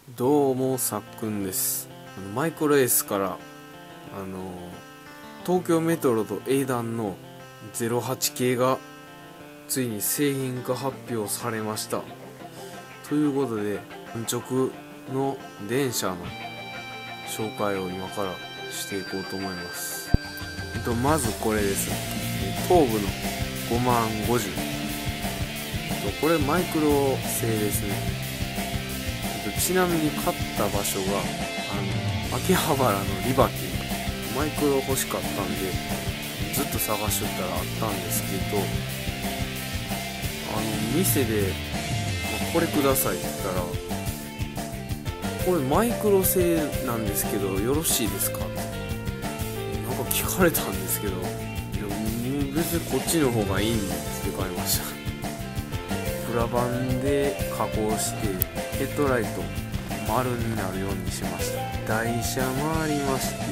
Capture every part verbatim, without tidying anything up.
どうも、さっくんです。あのマイクロエースからあの東京メトロと営団のゼロはち系がついに製品化発表されました。ということで、安直の電車の紹介を今からしていこうと思います。えっと、まずこれです。東武のごまんごじゅう。これマイクロ製ですね。ちなみに買った場所があの秋葉原のリバティ、マイクロ欲しかったんでずっと探しとったらあったんですけど、あの店で、まあ、これくださいって言ったら、これマイクロ製なんですけどよろしいですかってなんか聞かれたんですけど、いや別にこっちの方がいいんでって買いました。プラ板で加工してヘッドライト丸になるようにしました。台車回りまして、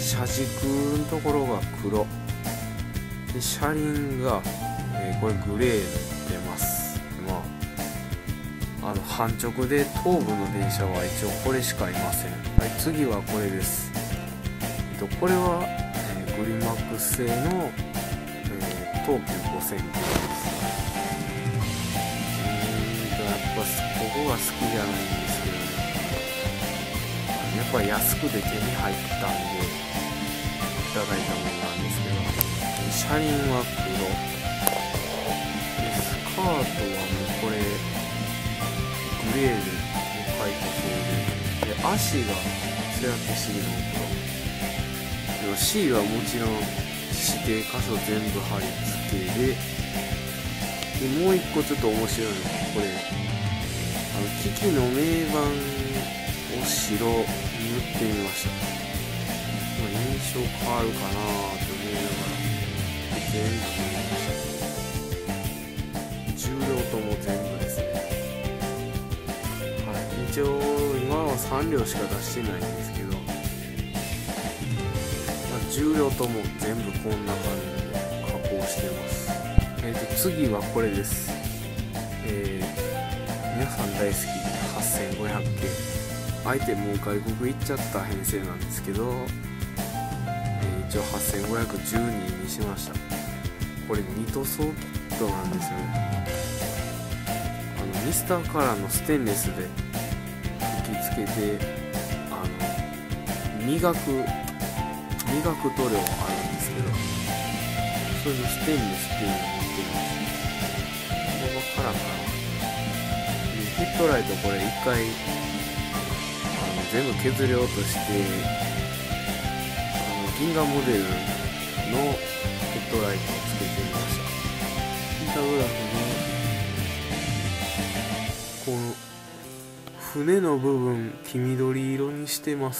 車軸のところが黒で、車輪が、えー、これグレーに出ます。まああの半直で東武の電車は一応これしかいません。はい、次はこれです。えっとこれは、えー、グリマックス製の、えー、東急ごせん系です。やっぱここが好きじゃないんですけどね、やっぱ安くで手に入ったんでいただいたものなんですけど、車輪は黒で、スカートはもうこれグレーで描いたそうで、で足がつや消しの黒でも C はもちろん指定箇所全部貼り付けで、でもう一個ちょっと面白いのがこれ、あの機器の名板を白に塗ってみました。印象変わるかなと思いながら全部塗りました。重量とも全部ですね。はい、一応今はさん両しか出してないんですけど、まあ、重量とも全部こんな感じで加工してます。えー、と次はこれです。えー、皆さん大好きはっせんごひゃく系、あえてもう外国行っちゃった編成なんですけど、えー、一応はっせんごひゃくじゅうににしました。これに塗装キットなんですよね。あのミスターカラーのステンレスで吹き付けて、あの磨く磨く塗料あるんですけど、それのステンレスっていうのを塗ってます。ここがカラーかな。ヘッドライトこれ一回あの全部削り落として、あの銀河モデルのヘッドライトをつけてみました。ピンタグラフのこの船の部分黄緑色にしてます。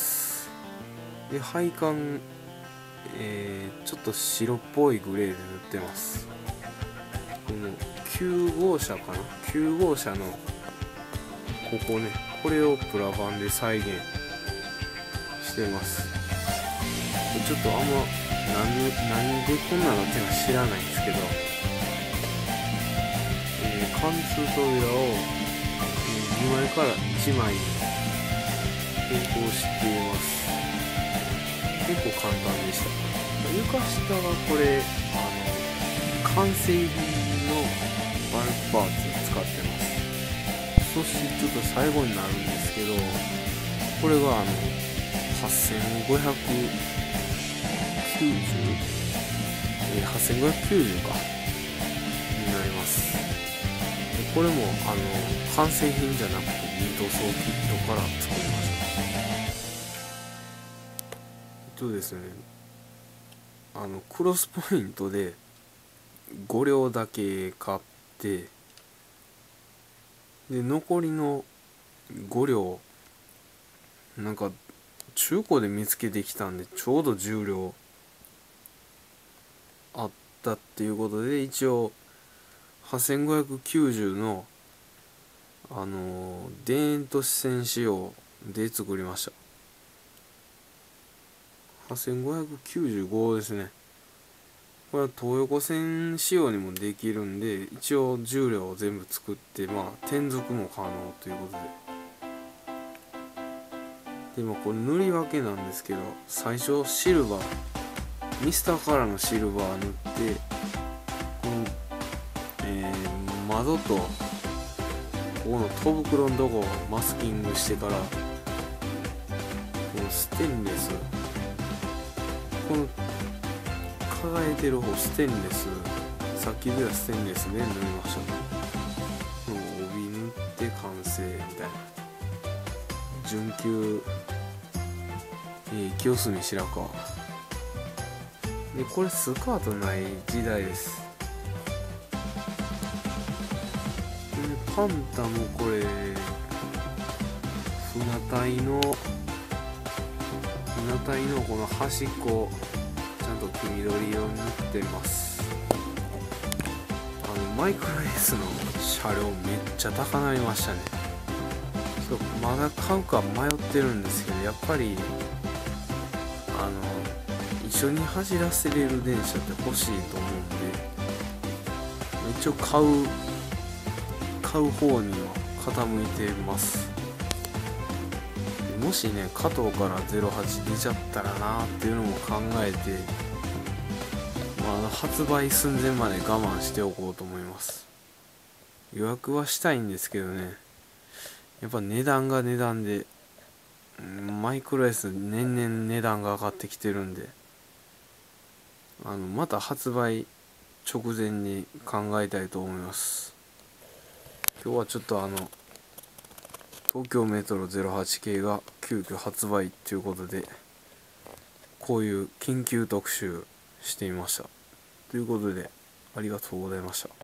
で配管、えー、ちょっと白っぽいグレーで塗ってます。このきゅう号車かな、きゅう号車のここね、これをプラ板で再現してます。ちょっとあんま何、何でこんなのっていうのは知らないんですけど、えー、貫通扉を、えー、にまいからいちまいに変更しています。結構簡単でした。床下はこれあの完成品のバルクパーツを使ってます。そしてちょっと最後になるんですけど、これがあのはっせんごひゃくきゅうじゅう、えー、はっせんごひゃくきゅうじゅうかになります。でこれもあの完成品じゃなくて二塗装キットから作りました。えっとですね、あのクロスポイントでご両だけ買って、で残りのご両なんか中古で見つけてきたんでちょうどじゅう両あったっていうことで、一応はっせんごひゃくきゅうじゅうのあの田園都市線仕様で作りました。はっせんごひゃくきゅうじゅうごですね。これは東横線仕様にもできるんで、一応じゅう両を全部作って、まあ転属も可能ということで、 で今これ塗り分けなんですけど、最初シルバーミスターカラーのシルバー塗って、この、えー、窓とここの戸袋のとこをマスキングしてから、このステンレス、この輝いてる方ステンレス、さっき出たステンレスで塗りました。この帯塗って完成みたいな。純急、えー、清澄白河で、これスカートない時代です。でパンタもこれ船体の船体のこの端っこちゃんと黄緑色に塗ってます。あのマイクロエースの車両めっちゃ高なりましたね。そう、まだ買うか迷ってるんですけど、やっぱりあの一緒に走らせれる電車って欲しいと思うんで、一応買う買う方には傾いてます。もしね加藤からゼロはち出ちゃったらなーっていうのも考えて、まあ、あの発売寸前まで我慢しておこうと思います。予約はしたいんですけどね、やっぱ値段が値段で、マイクロ S 年々値段が上がってきてるんで、あのまた発売直前に考えたいと思います。今日はちょっとあの東京メトロゼロはち系が急遽発売ということで、こういう緊急特集してみました。ということでありがとうございました。